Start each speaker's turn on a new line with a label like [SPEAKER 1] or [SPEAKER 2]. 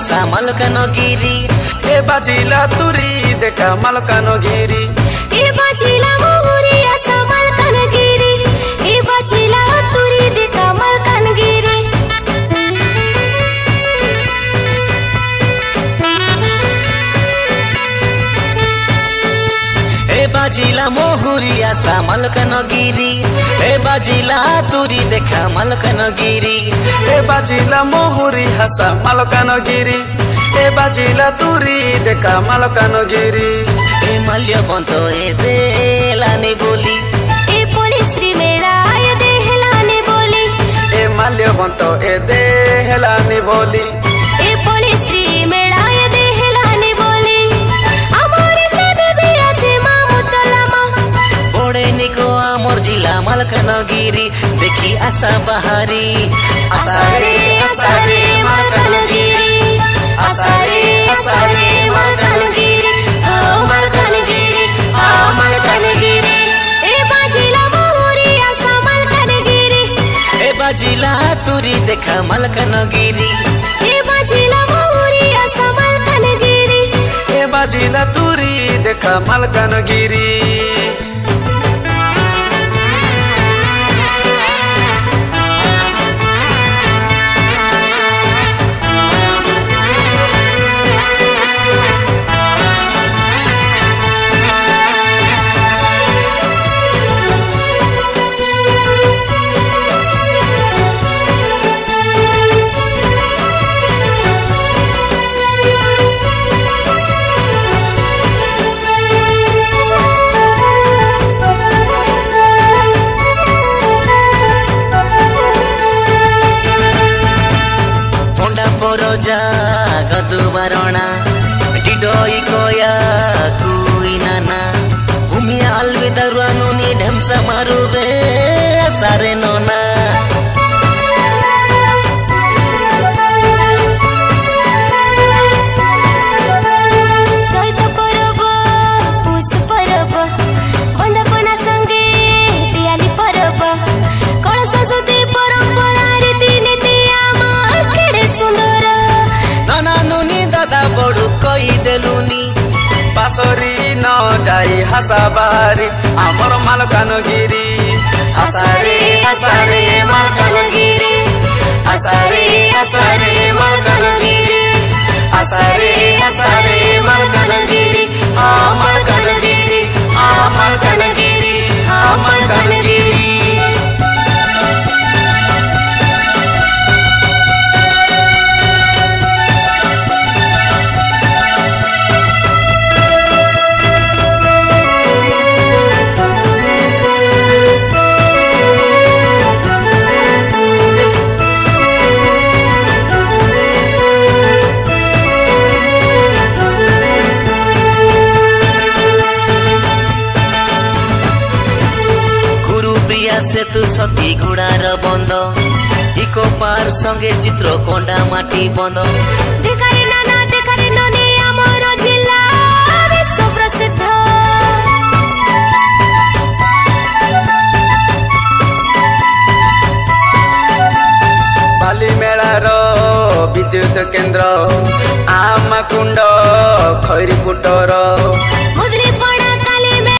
[SPEAKER 1] आशा मालकानगिरी
[SPEAKER 2] ए बाजिला तुरी देखा मालकानगिरी
[SPEAKER 3] ए बाजिला मोहरी आशा मालकानगिरी ए बाजिला तुरी देखा मालकानगिरी
[SPEAKER 1] ए बाजिला मोहरी आशा मालकानगिरी ए बाजिला तुरी देखा मालकानगिरी
[SPEAKER 2] ए बाजिला मोहरी आशा मालकानगिरी ए बाजिला तुरी देखा मालकानगिरी
[SPEAKER 1] ए माल्यवंत ए देलानी बोली
[SPEAKER 3] ए पुलिस श्री मेरा ए देहलानी बोली
[SPEAKER 2] ए माल्यवंत ए देहलानी बोली
[SPEAKER 3] ए पुलिस श्री मेरा ए देहलानी बोली आमर देवी আছে মামুতলামা
[SPEAKER 1] ओडे निको आमर जिला मालकानगिरी देखी आशा बाहारी
[SPEAKER 3] आसारे आसारे मालकानगिरी आसारे आसारे मालकानगिरी ओ मालकानगिरी ओ मालकानगिरी ए बाजिला मोहरी आशा मालकानगिरी
[SPEAKER 1] ए बाजिला तुरी देखा मालकानगिरी
[SPEAKER 3] ए बाजिला मोहरी आशा मालकानगिरी
[SPEAKER 2] ए बाजिला तुरी देखा मालकानगिरी
[SPEAKER 1] जागतु बारणा डिडोई कोया कुई नाना भूमि अलविदा नुनी ढेमसा मारुबे सारे नोना
[SPEAKER 3] चैत परब पुष परब बंदापना संगे दियाली परब कलश सुधी परंपरा रीति नीति आमार केड़े सुंदर
[SPEAKER 1] नाना नुनी दादा बड़ू कई देलुनी
[SPEAKER 2] बासरी न जाई हासाबारी आमर मालकानगिरी
[SPEAKER 3] आसारे आसारे मालकानगिरी आसारे आसारे मालकानगिरी आसारे आसारे मालकानगिरी आ मालकानगिरी आ मालकानगिरी आ मालकानगिरी
[SPEAKER 1] सेतु सती घोड़ार बंद इको पार संगे चित्र कोंडा माटी बंद
[SPEAKER 3] देखारे नाना देखारे ननी आमर जिला विश्व प्रसिद्ध
[SPEAKER 2] बाली मेलार विद्युत केन्द्र आमाकुंड खैरीपुटर
[SPEAKER 3] मुद्री